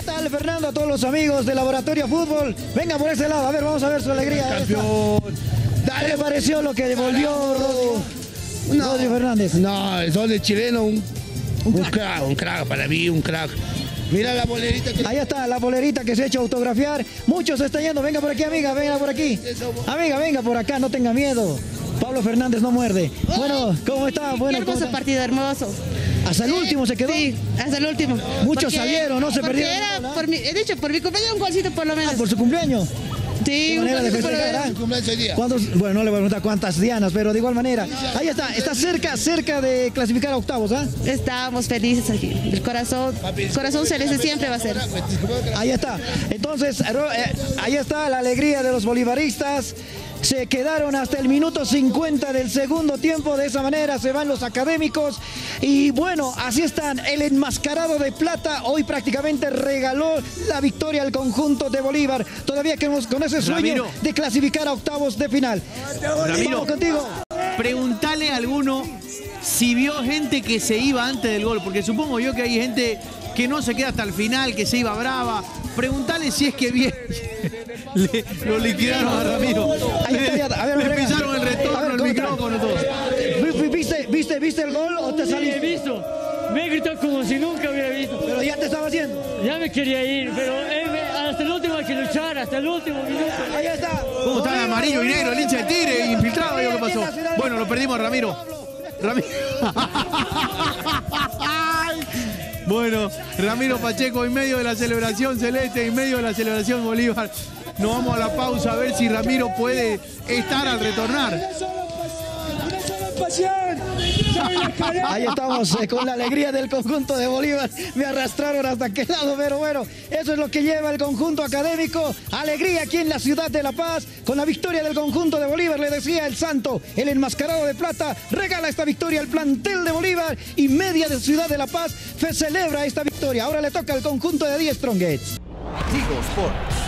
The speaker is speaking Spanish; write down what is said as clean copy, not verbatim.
tal, Fernando? A todos los amigos de Laboratorio Fútbol. Venga por ese lado, a ver, vamos a ver su alegría. Campeón. ¿Qué le pareció lo que devolvió Rodri Fernández? No, el gol de chileno, un crack para mí, un crack. Mira la bolerita que... Ahí está, la bolerita que se ha hecho autografiar. Muchos se están yendo. Venga por aquí, amiga, venga por aquí. Amiga, venga por acá, no tenga miedo. Pablo Fernández no muerde. Bueno, ¿cómo está? Bueno, hermoso ¿cómo está? partido, hermoso. ¿Hasta el último se quedó? Sí, hasta el último. Muchos salieron, no se perdieron. Era he dicho, por mi cumpleaños un golcito por lo menos. ¿Por su cumpleaños? Sí, un Manera de golcito por lo festejar, menos. cumpleaños hoy día. Bueno, no le voy a preguntar cuántas dianas, pero de igual manera. Ahí está cerca de clasificar a octavos, ¿ah? Estábamos felices aquí. El corazón celeste siempre va a ser. Ahí está. Entonces, ahí está la alegría de los bolivaristas. Se quedaron hasta el minuto 50 del segundo tiempo. De esa manera se van los académicos. Y bueno, así están. El enmascarado de plata hoy prácticamente regaló la victoria al conjunto de Bolívar. Todavía quedamos con ese sueño Ramiro, de clasificar a octavos de final. Ramiro, Vamos contigo. Preguntale a alguno si vio gente que se iba antes del gol, porque supongo yo que hay gente que no se queda hasta el final, que se iba brava. Preguntale si es que bien lo liquidaron a Ramiro. Ahí está, ya, a ver, le venga. pisaron el retorno, A ver, el ¿cómo está? micrófono, todo. ¿Viste el gol o te Sí, he saliste? visto. Me gritó como si nunca hubiera visto. Pero ya te estaba haciendo. Ya me quería ir, pero hasta el último hay que luchar, hasta el último minuto. Ahí está. ¿Cómo está el amarillo y negro, el hincha de Tigre, infiltrado? Digo, ¿qué pasó? Bueno, lo perdimos, Ramiro. Bueno, Ramiro Pacheco en medio de la celebración celeste, en medio de la celebración Bolívar. Nos vamos a la pausa a ver si Ramiro puede estar al retornar. Ahí estamos con la alegría del conjunto de Bolívar. Me arrastraron hasta aquel lado, pero bueno, eso es lo que lleva el conjunto académico. Alegría aquí en la ciudad de La Paz con la victoria del conjunto de Bolívar. Le decía el Santo, el enmascarado de plata, regala esta victoria al plantel de Bolívar y media de Ciudad de La Paz celebra esta victoria. Ahora le toca al conjunto de The Strongest. Tigo Sport.